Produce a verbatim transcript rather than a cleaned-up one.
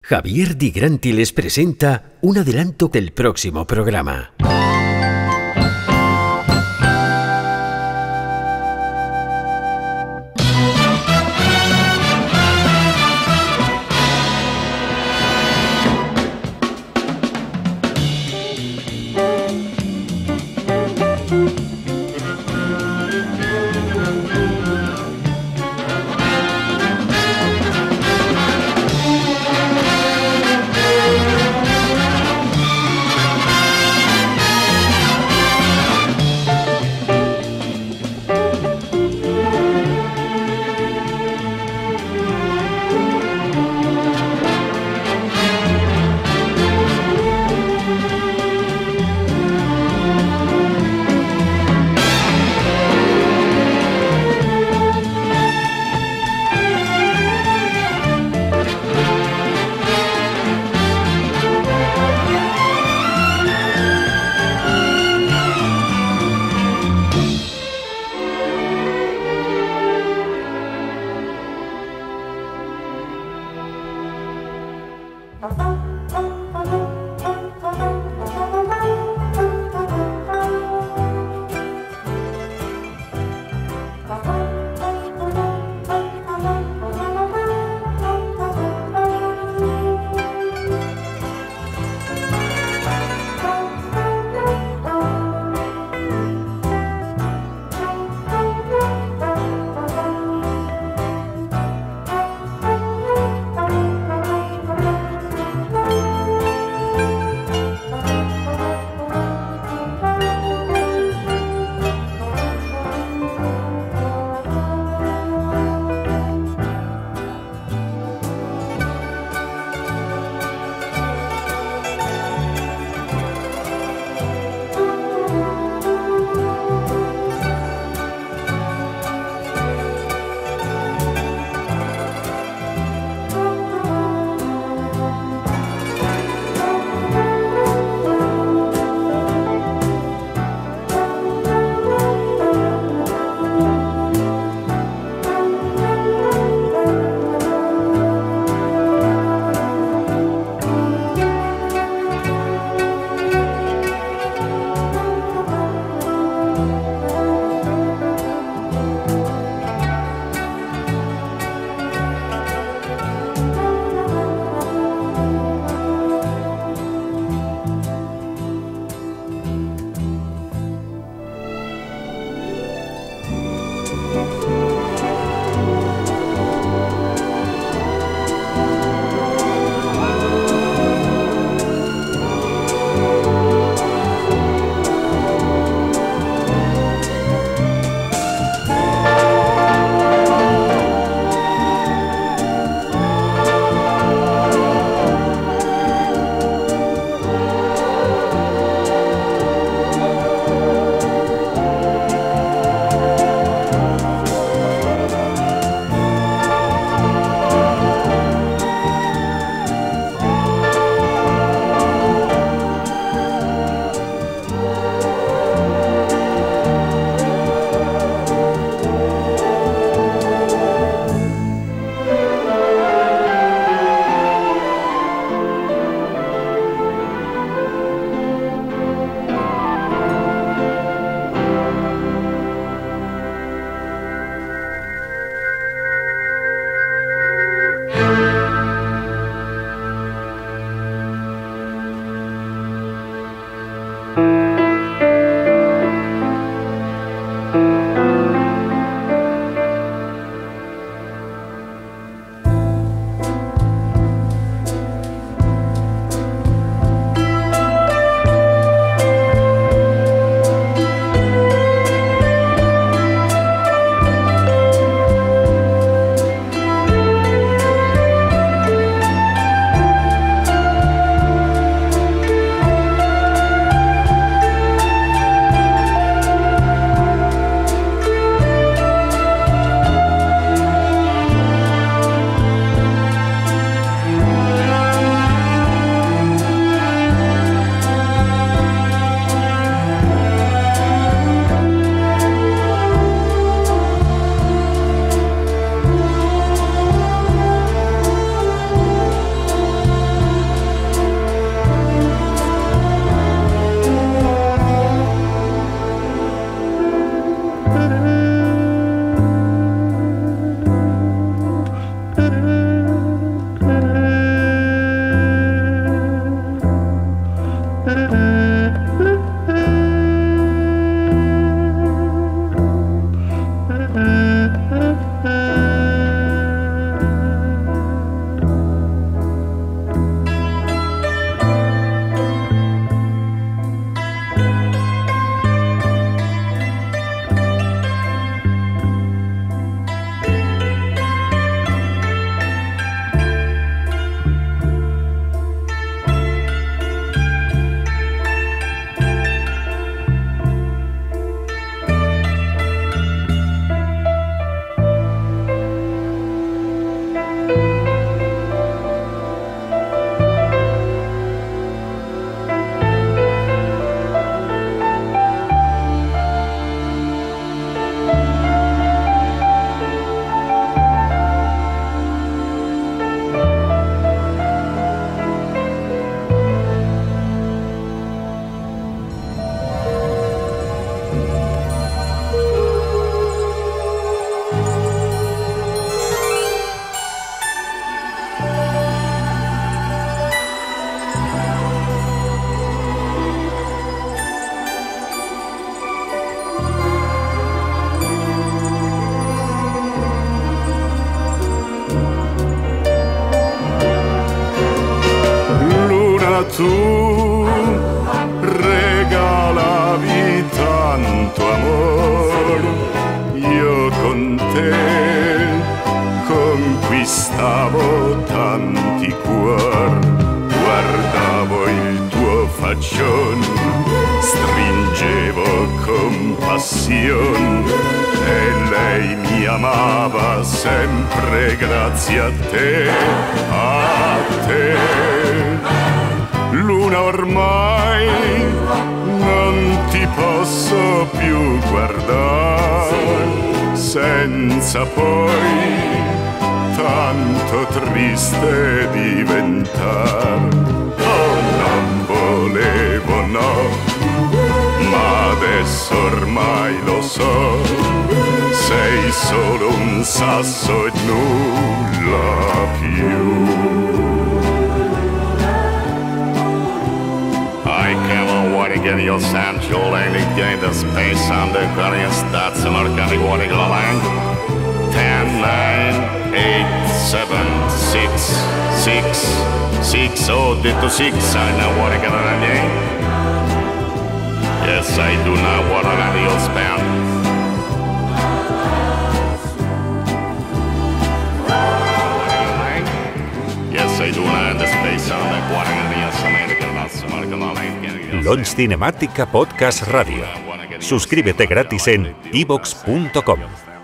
Javier Di Granti les presenta un adelanto del próximo programa. tu regalavi tanto amor, io con te conquistavo tanti cuor, guardavo il tuo faccion, stringevo con passione e lei mi amava sempre grazie a te, a te. Luna, ormai non ti posso più guardare senza poi tanto triste diventare. Oh, non volevo, no, ma adesso ormai lo so, sei solo un sasso e nulla più. Get your samtjol en ligger the space under Korean stats and organic warning line. ten, nine, eight, seven, six, six, six, oh, to six. I know what I got on the Yes, I do know what I got your span. Yes, I do know the space under Korean American American line. Launch Cinematica Podcast Radio. Suscríbete gratis en iVoox punto com.